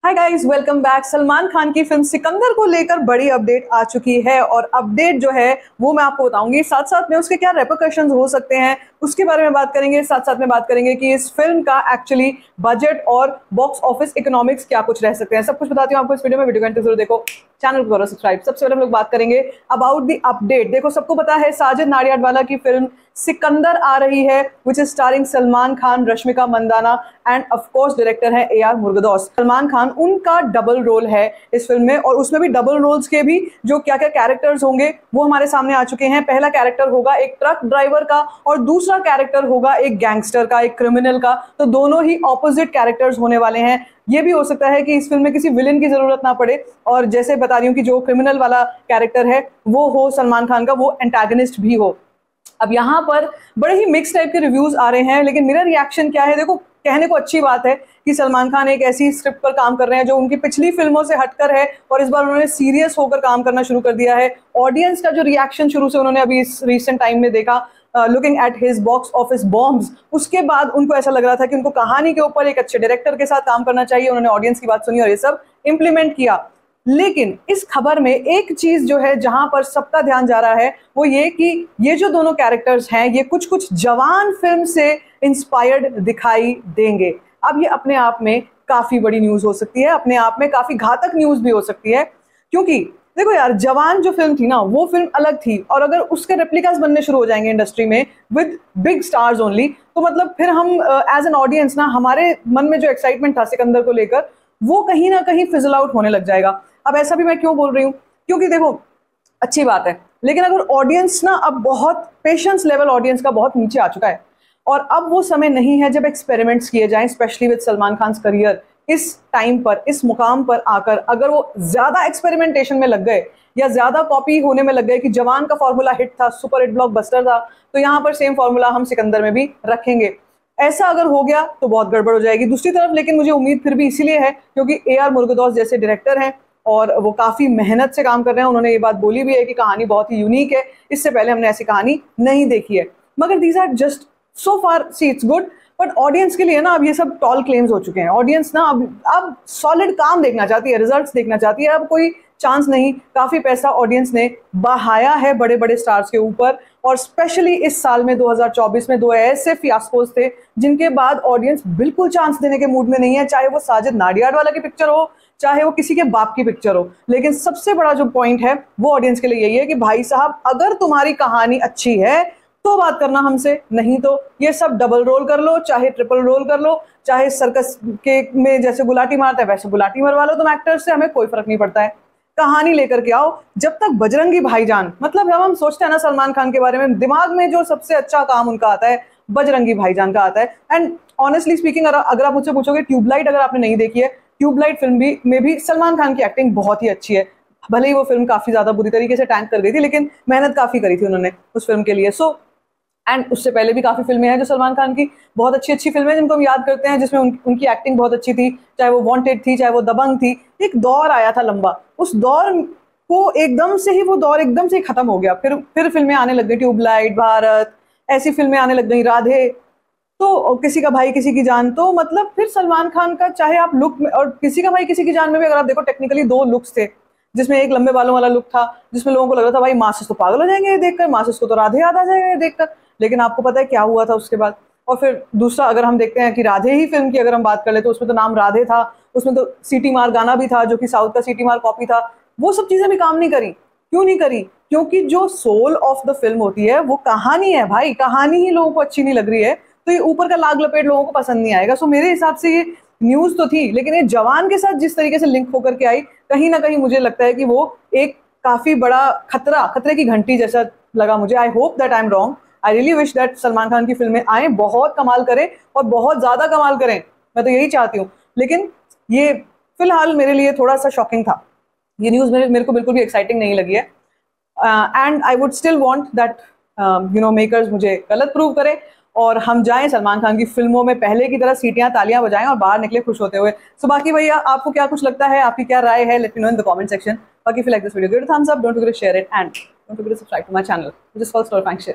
हाय guys, welcome back. Salman Khan की film Sikandar को लेकर बड़ी अपडेट आ चुकी है और अपडेट जो है वो मैं आपको बताऊंगी। साथ साथ में उसके क्या रेपरकशंस हो सकते हैं उसके बारे में बात करेंगे। साथ साथ में बात करेंगे कि इस फिल्म का एक्चुअली बजट और बॉक्स ऑफिस इकोनॉमिक्स क्या कुछ रह सकते हैं। सब कुछ बताती हूँ आपको इस वीडियो में। वीडियो को जरूर देखो, चैनल को करो सब्सक्राइब। सबसे पहले हम लोग बात करेंगे अबाउट द अपडेट। देखो, सबको पता है साजिद नाडियाडवाला की फिल्म सिकंदर आ रही है, which is starring Salman Khan, Rashmika Mandanna and of course director है AR मुरुगदॉस। सलमान खान, उनका डबल रोल है इस फिल्म में और उसमें भी डबल रोल्स के भी जो क्या क्या कैरेक्टर्स होंगे वो हमारे सामने आ चुके हैं। पहला कैरेक्टर होगा एक ट्रक ड्राइवर का और दूसरा कैरेक्टर होगा एक गैंगस्टर का, एक क्रिमिनल का। तो दोनों ही ऑपोजिट कैरेक्टर्स होने वाले हैं। ये भी हो सकता है कि इस फिल्म में किसी विलेन की जरूरत ना पड़े और जैसे बता रही हूँ कि जो क्रिमिनल वाला कैरेक्टर है वो हो सलमान खान का, वो एंटागनिस्ट भी हो। अब यहाँ पर बड़े ही मिक्स टाइप के रिव्यूज आ रहे हैं, लेकिन मेरा रिएक्शन क्या है, देखो, कहने को अच्छी बात है कि सलमान खान एक ऐसी स्क्रिप्ट पर काम कर रहे हैं जो उनकी पिछली फिल्मों से हटकर है और इस बार उन्होंने सीरियस होकर काम करना शुरू कर दिया है। ऑडियंस का जो रिएक्शन शुरू से उन्होंने अभी इस रिसेंट टाइम में देखा, looking at his box office bombs, उसके बाद उनको ऐसा लग रहा था कि उनको कहानी के ऊपर एक अच्छे डायरेक्टर के साथ काम करना चाहिए। उन्होंने ऑडियंस की बात सुनी और ये सब इंप्लीमेंट किया। लेकिन इस खबर में एक चीज जो है जहां पर सबका ध्यान जा रहा है वो ये कि ये जो दोनों कैरेक्टर्स हैं ये कुछ कुछ जवान फिल्म से इंस्पायर्ड दिखाई देंगे। अब ये अपने आप में काफी बड़ी न्यूज हो सकती है, अपने आप में काफी घातक न्यूज भी हो सकती है, क्योंकि देखो यार, जवान जो फिल्म थी ना वो फिल्म अलग थी और अगर उसके रेप्लिकास बनने शुरू हो जाएंगे इंडस्ट्री में विद बिग स्टार्स ओनली, तो मतलब फिर हम एज एन ऑडियंस ना, हमारे मन में जो एक्साइटमेंट था सिकंदर को लेकर वो कहीं ना कहीं फिजल आउट होने लग जाएगा। अब ऐसा भी मैं क्यों बोल रही हूँ, क्योंकि देखो, अच्छी बात है, लेकिन अगर ऑडियंस ना अब बहुत पेशेंस लेवल ऑडियंस का बहुत नीचे आ चुका है और अब वो समय नहीं है जब एक्सपेरिमेंट्स किए जाएं, specially with Salman Khan career. इस टाइम पर, इस मुकाम पर आकर अगर वो ज्यादा एक्सपेरिमेंटेशन में लग गए या ज्यादा कॉपी होने में लग गए कि जवान का फॉर्मूला हिट था, सुपर हिट ब्लॉकबस्टर था, तो यहाँ पर सेम फॉर्मूला हम सिकंदर में भी रखेंगे। ऐसा अगर हो गया तो बहुत गड़बड़ हो जाएगी। दूसरी तरफ लेकिन मुझे उम्मीद फिर भी इसीलिए है क्योंकि AR मुरुगदॉस जैसे डायरेक्टर हैं और वो काफी मेहनत से काम कर रहे हैं। उन्होंने ये बात बोली भी है कि कहानी बहुत ही यूनिक है, इससे पहले हमने ऐसी कहानी नहीं देखी है। मगर these are just so far, see it's good, but audience के लिए ना अब ये सब टॉल क्लेम्स हो चुके हैं। ऑडियंस ना अब सॉलिड काम देखना चाहती है, रिजल्ट्स देखना चाहती है। अब कोई चांस नहीं, काफी पैसा ऑडियंस ने बहाया है बड़े बड़े स्टार्स के ऊपर और स्पेशली इस साल में 2024 में दो ऐसे फियास्कोस थे जिनके बाद ऑडियंस बिल्कुल चांस देने के मूड में नहीं है, चाहे वो साजिद नाडियाडवाला की पिक्चर हो, चाहे वो किसी के बाप की पिक्चर हो। लेकिन सबसे बड़ा जो पॉइंट है वो ऑडियंस के लिए यही है कि भाई साहब, अगर तुम्हारी कहानी अच्छी है तो बात करना हमसे, नहीं तो ये सब डबल रोल कर लो, चाहे ट्रिपल रोल कर लो, चाहे सर्कस के में जैसे गुलाटी मारता है वैसे गुलाटी मरवा लो तुम एक्टर्स से, हमें कोई फर्क नहीं पड़ता है। कहानी लेकर के आओ। जब तक बजरंगी भाईजान, मतलब जब हम सोचते हैं ना सलमान खान के बारे में, दिमाग में जो सबसे अच्छा काम उनका आता है बजरंगी भाईजान का आता है। एंड ऑनेस्टली स्पीकिंग, अगर आप मुझसे पूछोगे, ट्यूबलाइट अगर आपने नहीं देखी है, ट्यूबलाइट फिल्म में भी सलमान खान की एक्टिंग बहुत ही अच्छी है। भले ही वो फिल्म काफी ज्यादा बुरी तरीके से टैंक कर गई थी, लेकिन मेहनत काफी करी थी उन्होंने उस फिल्म के लिए। सो एंड उससे पहले भी काफी फिल्में हैं जो सलमान खान की बहुत अच्छी अच्छी फिल्में जिनको हम याद करते हैं, जिसमें उनकी एक्टिंग बहुत अच्छी थी, चाहे वो वांटेड थी, चाहे वो दबंग थी। एक दौर आया था लंबा, उस दौर को एकदम से ही, वो दौर एकदम से ही खत्म हो गया। फिर फिल्में आने लग गई, ट्यूबलाइट, भारत, ऐसी फिल्में आने लग गई, राधे, तो किसी का भाई किसी की जान। तो मतलब फिर सलमान खान का, चाहे आप लुक में, और किसी का भाई किसी की जान में भी अगर आप देखो, टेक्निकली दो लुक्स थे, जिसमें एक लंबे बालों वाला लुक था जिसमें लोगों को लग रहा था भाई मासिस तो पागल हो जाएंगे ये देखकर, मासिस को तो राधे याद आ जाएगा ये देखकर। लेकिन आपको पता है क्या हुआ था उसके बाद। और फिर दूसरा, अगर हम देखते हैं कि राधे ही फिल्म की अगर हम बात कर ले, तो उसमें तो नाम राधे था, उसमें तो सीटी मार गाना भी था जो कि साउथ का सीटी मार कॉपी था। वो सब चीजें भी काम नहीं करी। क्यों नहीं करी? क्योंकि जो सोल ऑफ द फिल्म होती है वो कहानी है भाई। कहानी ही लोगों को अच्छी नहीं लग रही है तो ये ऊपर का लाग लपेट लोगों को पसंद नहीं आएगा। सो मेरे हिसाब से ये न्यूज तो थी, लेकिन ये जवान के साथ जिस तरीके से लिंक होकर के आई, कहीं ना कहीं मुझे लगता है कि वो एक काफी बड़ा खतरे की घंटी जैसा लगा मुझे। I hope that I am wrong. I really wish that Salman Khan की फिल्में आए, बहुत कमाल करें और बहुत ज्यादा कमाल करें, मैं तो यही चाहती हूँ। लेकिन ये फिलहाल मेरे लिए थोड़ा सा शॉकिंग था। ये न्यूज मेरे को बिल्कुल भी एक्साइटिंग नहीं लगी है। And I would still want that makers मुझे गलत प्रूव करें और हम जाएं सलमान खान की फिल्मों में पहले की तरह सीटियां तालियां बजाएं और बाहर निकले खुश होते हुए। सो बाकी भैया, आपको क्या कुछ लगता है, आपकी क्या राय है, let me know in the comment section. बाकी if you like this video, give it a thumbs up, don't forget to share it and don't forget to subscribe to my channel, which is called Story Function.